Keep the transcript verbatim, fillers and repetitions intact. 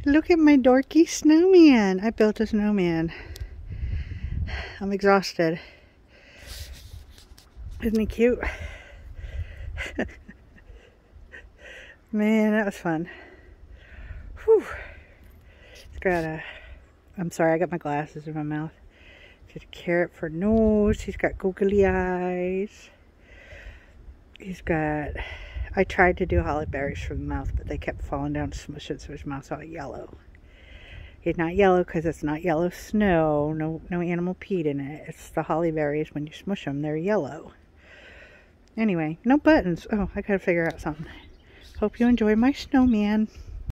Look at my dorky snowman. I built a snowman. I'm exhausted. Isn't he cute? Man, that was fun. Whew. He's got a, I'm sorry, I got my glasses in my mouth. He's got a carrot for nose. He's got googly eyes. He's got, I tried to do holly berries for the mouth, but they kept falling down to smush it, so his mouth's all yellow. He's not yellow because it's not yellow snow. No, no animal peed in it. It's the holly berries. When you smush them, they're yellow. Anyway, no buttons. Oh, I gotta figure out something. Hope you enjoy my snowman.